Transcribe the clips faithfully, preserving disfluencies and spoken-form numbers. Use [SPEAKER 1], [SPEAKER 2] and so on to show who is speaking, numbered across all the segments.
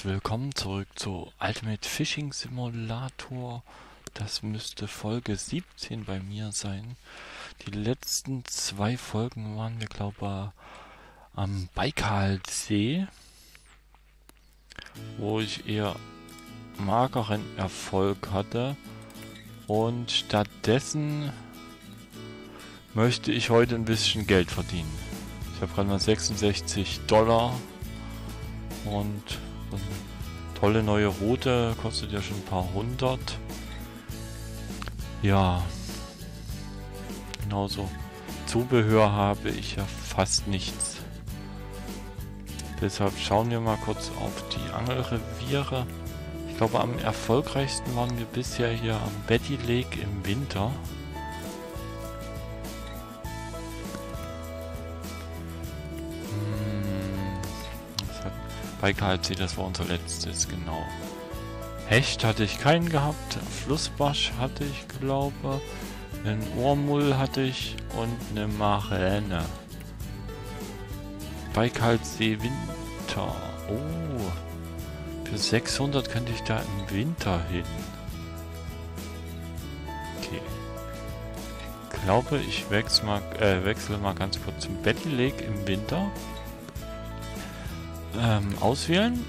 [SPEAKER 1] willkommen zurück zu Ultimate Fishing Simulator. Das müsste Folge siebzehn bei mir sein. Die letzten zwei Folgen waren wir, glaube ich, am Baikalsee, wo ich eher mageren Erfolg hatte. Und stattdessen möchte ich heute ein bisschen Geld verdienen. Ich habe gerade mal sechsundsechzig Dollar und so eine tolle neue Route, kostet ja schon ein paar hundert. Ja, genauso. Zubehör habe ich ja fast nichts. Deshalb schauen wir mal kurz auf die Angelreviere. Ich glaube, am erfolgreichsten waren wir bisher hier am Betty Lake im Winter. Baikalsee, das war unser letztes, genau. Hecht hatte ich keinen gehabt, Flussbarsch hatte ich, glaube, einen Ohrmull hatte ich und eine Marelle. Baikalsee Winter. Oh, für sechshundert könnte ich da im Winter hin. Okay. Ich glaube, ich wechsle mal, äh, wechsle mal ganz kurz zum Betty Lake im Winter. Ähm, auswählen.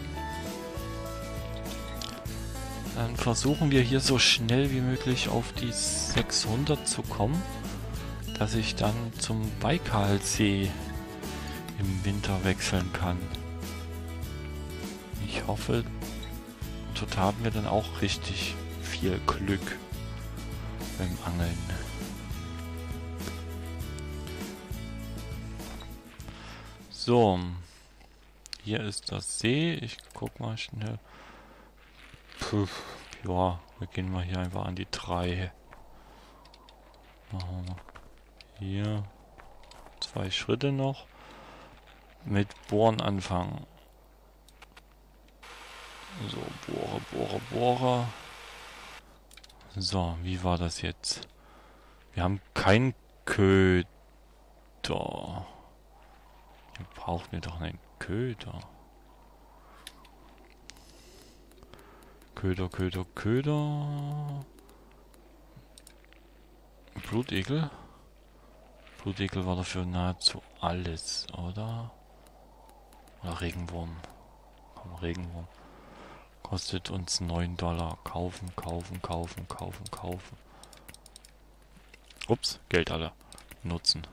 [SPEAKER 1] Dann versuchen wir hier so schnell wie möglich auf die sechshundert zu kommen, dass ich dann zum Baikalsee im Winter wechseln kann. Ich hoffe, dort haben wir dann auch richtig viel Glück beim Angeln. So. Hier ist das See. Ich guck mal schnell. Puh, ja, wir gehen mal hier einfach an die drei. Machen wir hier zwei Schritte noch. Mit Bohren anfangen. So, bohre, bohre, bohre. So, wie war das jetzt? Wir haben keinen Köder. Hier brauchen wir doch einen Köder. Köder, Köder, Köder. Blutegel. Blutegel war dafür nahezu alles, oder? Oder Regenwurm. Komm, Regenwurm. Kostet uns neun Dollar. Kaufen, kaufen, kaufen, kaufen, kaufen. Ups, Geld alle. Nutzen.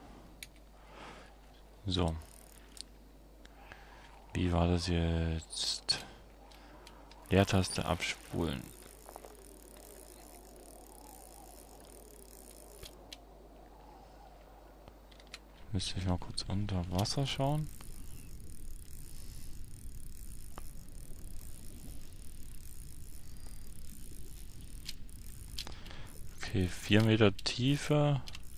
[SPEAKER 1] So. Wie war das jetzt? Leertaste abspulen. Müsste ich mal kurz unter Wasser schauen. Okay, vier Meter Tiefe.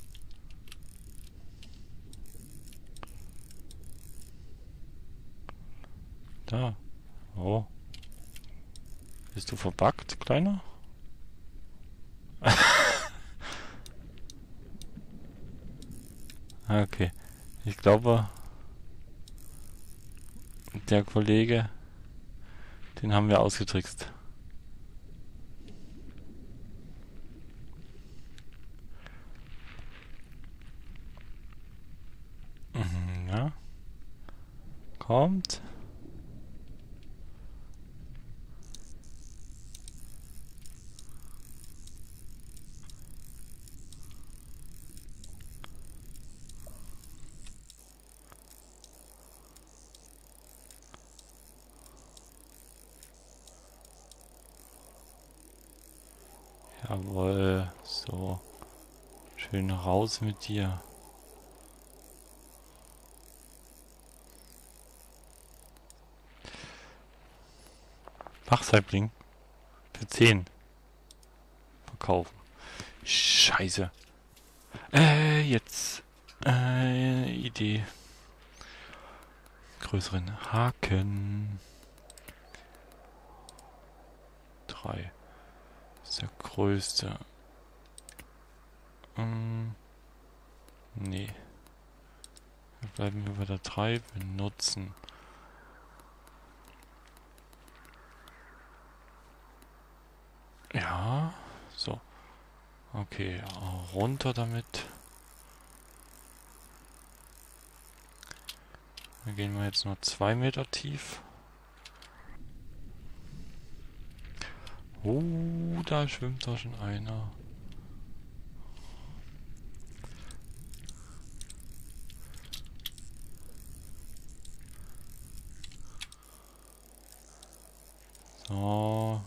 [SPEAKER 1] Da. Oh. Bist du verbuggt, Kleiner? Okay. Ich glaube, der Kollege, den haben wir ausgetrickst. Mhm, ja. Kommt. Jawohl, so. Schön raus mit dir. Bachsaibling. Für zehn. Verkaufen. Scheiße. Äh, jetzt. Äh, Idee. Größeren Haken. Drei. Das ist der größte. Hm. Nee. Bleiben wir bei der drei benutzen. Okay, runter damit. Da gehen wir jetzt nur zwei Meter tief. Oh, da schwimmt doch schon einer. So.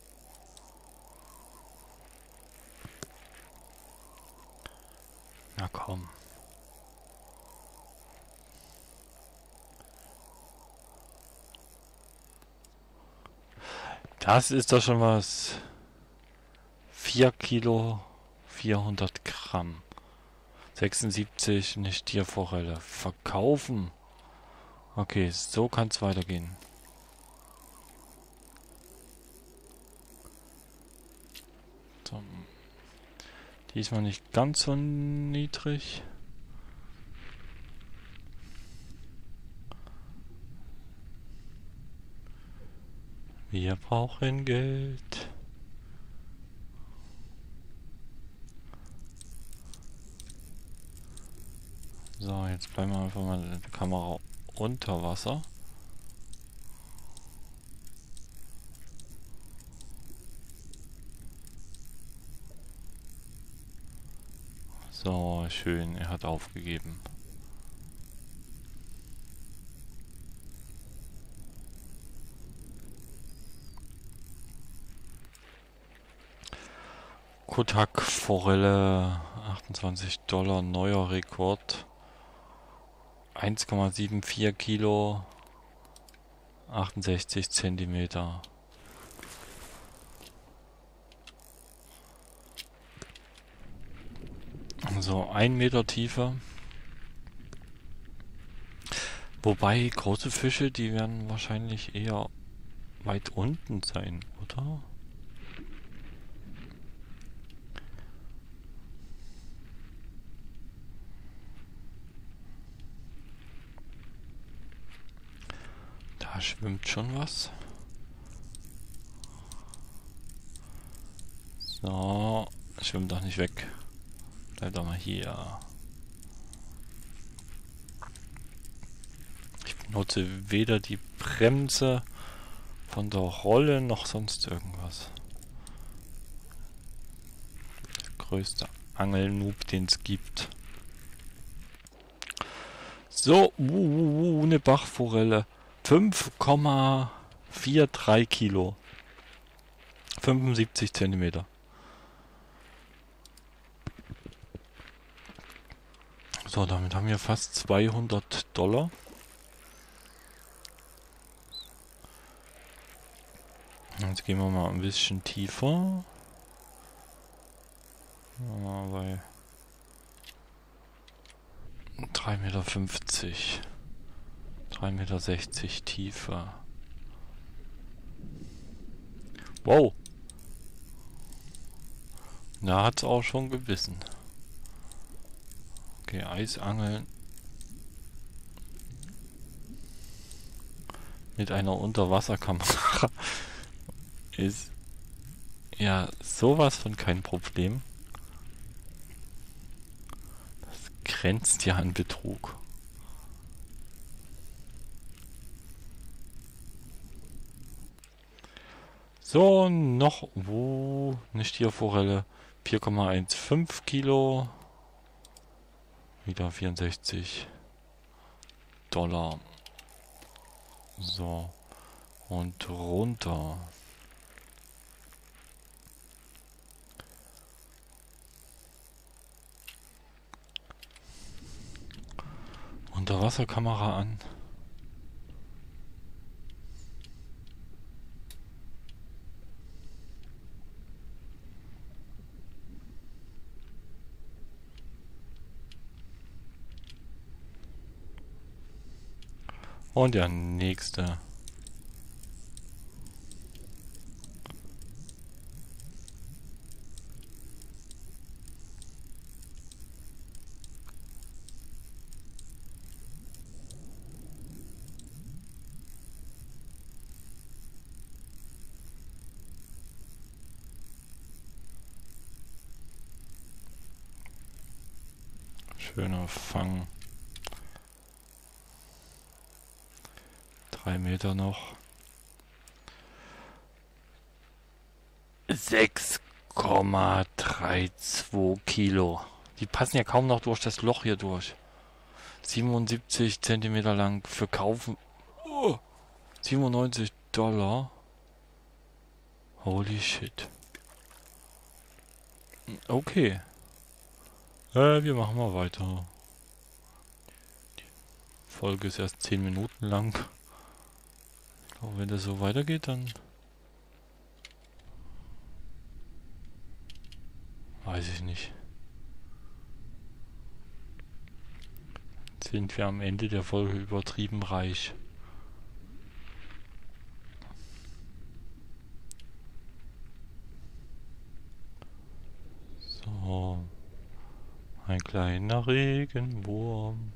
[SPEAKER 1] Na komm. Das ist doch schon was. vier Kilo, vierhundert Gramm. sechsundsiebzig, eine Stierforelle. Verkaufen. Okay, so kann es weitergehen. So. Diesmal nicht ganz so niedrig. Wir brauchen Geld. So, jetzt bleiben wir einfach mal mit der Kamera unter Wasser. So, schön, er hat aufgegeben. Kotak-Forelle, achtundzwanzig Dollar, neuer Rekord. eins Komma vierundsiebzig Kilo, achtundsechzig Zentimeter. So, ein Meter Tiefe. Wobei große Fische, die werden wahrscheinlich eher weit unten sein, oder? Da schwimmt schon was. So, schwimmt doch nicht weg. Bleib doch mal hier. Ich benutze weder die Bremse von der Rolle noch sonst irgendwas. Der größte Angelnoob, den es gibt. So, uh, uh, uh, eine Bachforelle. fünf Komma dreiundvierzig Kilo. fünfundsiebzig Zentimeter. So, damit haben wir fast zweihundert Dollar. Jetzt gehen wir mal ein bisschen tiefer. Ja, bei drei Meter fünfzig. drei Meter sechzig Tiefe. Wow. Da hat es auch schon gebissen. Okay, Eisangeln. Mit einer Unterwasserkamera ist ja sowas von kein Problem. Das grenzt ja an Betrug. So, noch wo eine Stierforelle. vier Komma fünfzehn Kilo. Wieder vierundsechzig Dollar. So. Und runter. Unterwasserkamera an. Und der nächste. Schöner Fang. Drei Meter noch. sechs Komma zweiunddreißig Kilo. Die passen ja kaum noch durch das Loch hier durch. siebenundsiebzig Zentimeter lang. Verkaufen. Oh, siebenundneunzig Dollar. Holy shit. Okay. Äh, wir machen mal weiter. Die Folge ist erst zehn Minuten lang. Ich glaube, wenn das so weitergeht, dann... Weiß ich nicht. Jetzt sind wir am Ende der Folge übertrieben reich. So. Ein kleiner Regenwurm.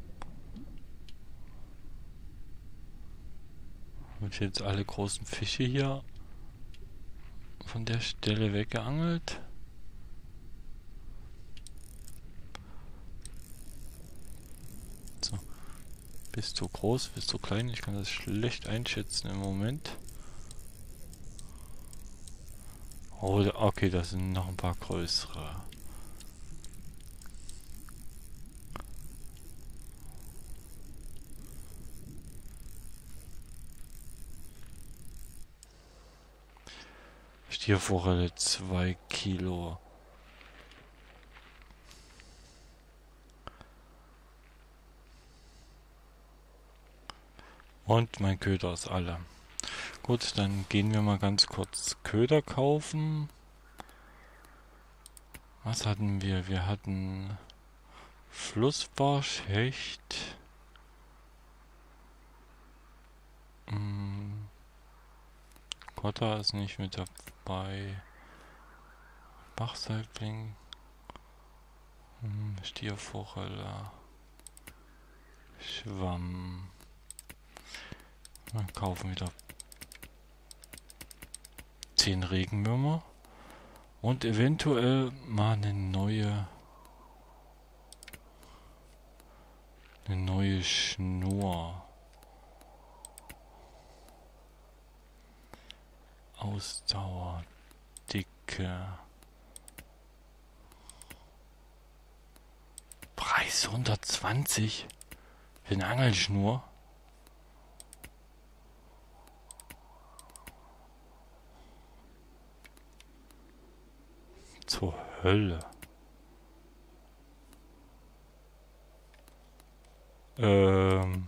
[SPEAKER 1] Habe ich jetzt alle großen Fische hier von der Stelle weggeangelt? So. Bist du groß, bist du klein? Ich kann das schlecht einschätzen im Moment. Oh, okay, das sind noch ein paar größere. Stierforelle zwei Kilo. Und mein Köder ist alle. Gut, dann gehen wir mal ganz kurz Köder kaufen. Was hatten wir? Wir hatten Flussbarsch, Hecht. Hm. Kotter ist nicht mit dabei. Bachsaibling. Hm. Stierforelle. Schwamm. Dann kaufen wieder zehn Regenwürmer. Und eventuell mal eine neue eine neue Schnur. Ausdauer, Dicke. Preis hundertzwanzig für eine Angelschnur. Zur Hölle. Ähm.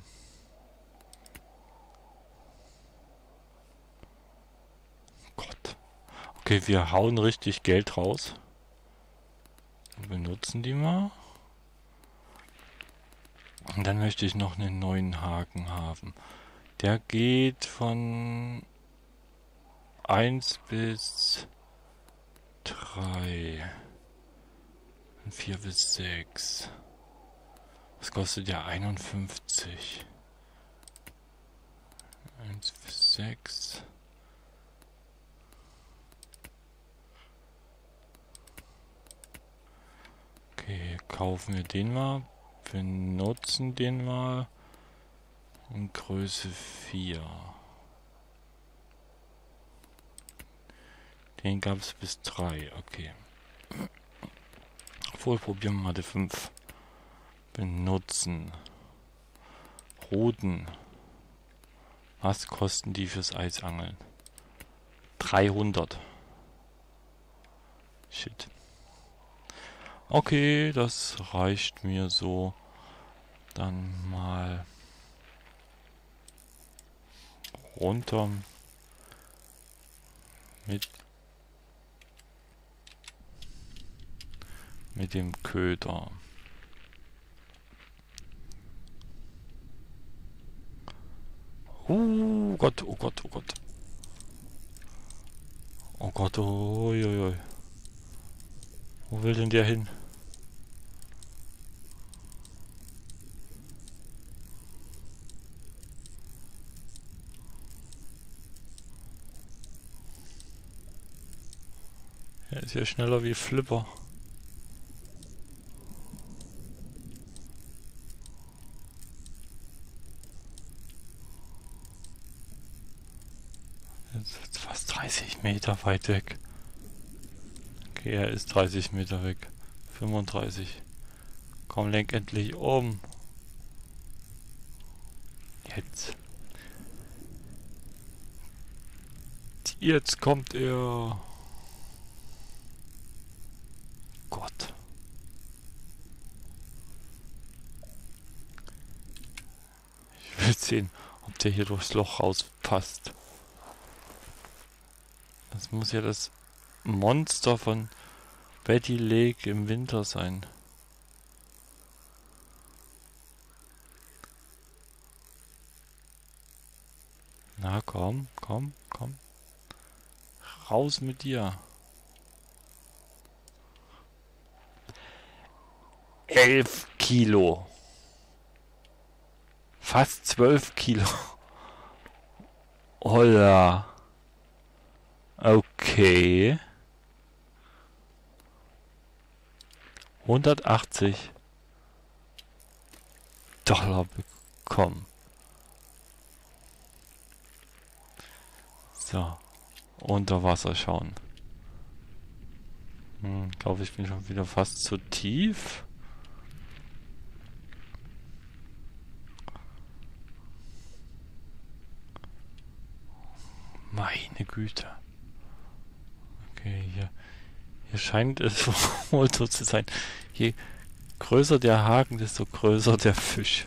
[SPEAKER 1] Gott. Okay, wir hauen richtig Geld raus. Und benutzen die mal. Und dann möchte ich noch einen neuen Haken haben. Der geht von eins bis drei. vier bis sechs. Das kostet ja einundfünfzig. eins bis sechs. Okay, kaufen wir den mal. Benutzen den mal. In Größe vier. Den gab es bis drei. Okay. Obwohl, probieren wir mal die fünf. Benutzen. Ruten. Was kosten die fürs Eisangeln? dreihundert. Shit. Okay, das reicht mir so. Dann mal runter mit mit dem Köder. Oh Gott, oh Gott, oh Gott. Oh Gott, oh, oi, oi. Wo will denn der hin? Er ist ja schneller wie Flipper. Jetzt fast dreißig Meter weit weg. Okay, er ist dreißig Meter weg. fünfunddreißig. Komm, lenk endlich um. Jetzt. Jetzt kommt er. Gott. Ich will sehen, ob der hier durchs Loch rauspasst. Das muss ja das Monster von Betty Lake im Winter sein. Na komm, komm, komm. Raus mit dir. Elf Kilo. Fast zwölf Kilo. Holla. Okay. hundertachtzig Dollar bekommen. So. Unter Wasser schauen. Hm, glaube ich bin schon wieder fast zu tief. Meine Güte. Okay, hier, hier scheint es wohl so zu sein. Je größer der Haken, desto größer der Fisch.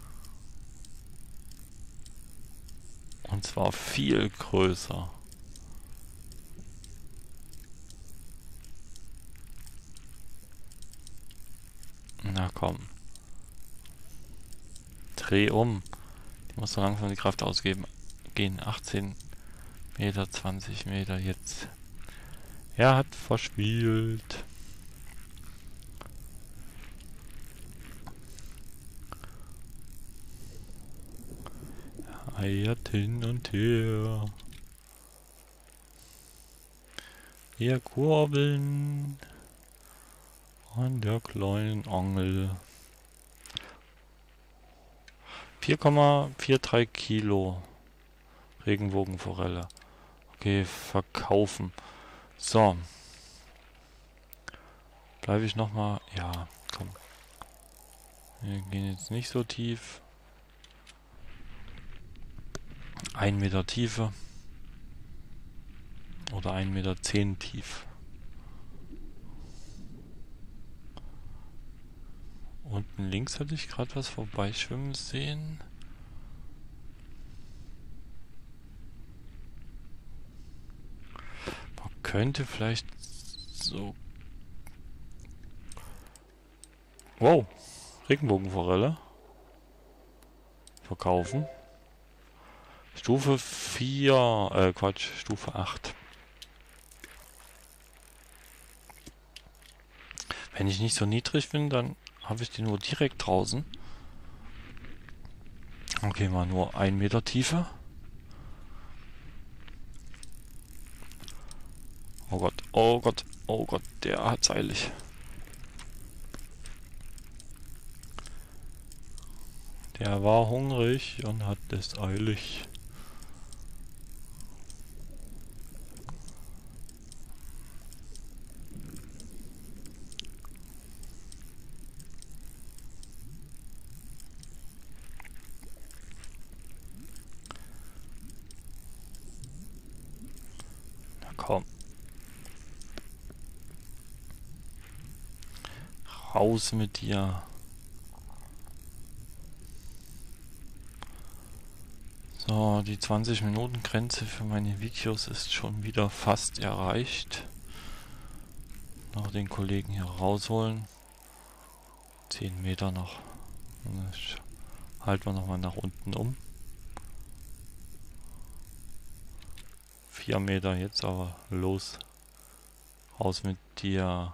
[SPEAKER 1] Und zwar viel größer. Na komm. Dreh um. Ich muss so langsam die Kraft ausgeben. Gehen achtzehn Meter, zwanzig Meter jetzt. Er hat verspielt. Eiert hin und her. Wir kurbeln an der kleinen Angel. vier Komma dreiundvierzig Kilo Regenbogenforelle. Okay, verkaufen. So. Bleibe ich nochmal. Ja, komm. Wir gehen jetzt nicht so tief. Ein Meter Tiefe. Oder ein Meter zehn tief. Unten links hatte ich gerade was vorbeischwimmen sehen. Man könnte vielleicht so... Wow, Regenbogenforelle. Verkaufen. Stufe vier, äh Quatsch, Stufe acht. Wenn ich nicht so niedrig bin, dann habe ich die nur direkt draußen. Okay, mal nur ein Meter Tiefe. Oh Gott, oh Gott, oh Gott, der hat's eilig. Der war hungrig und hat es eilig. Na komm. Raus mit dir. So, die zwanzig Minuten Grenze für meine Videos ist schon wieder fast erreicht. Noch den Kollegen hier rausholen. zehn Meter noch. Halten wir nochmal nach unten um. vier Meter jetzt aber los. Raus mit dir.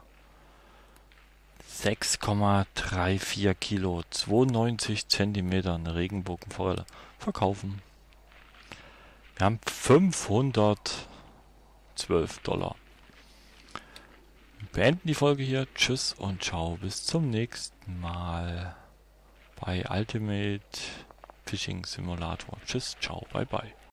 [SPEAKER 1] sechs Komma vierunddreißig Kilo. zweiundneunzig Zentimeter eine Regenbogenforelle. Verkaufen. Wir haben fünfhundertzwölf Dollar. Wir beenden die Folge hier. Tschüss und ciao. Bis zum nächsten Mal bei Ultimate Fishing Simulator. Tschüss, ciao, bye bye.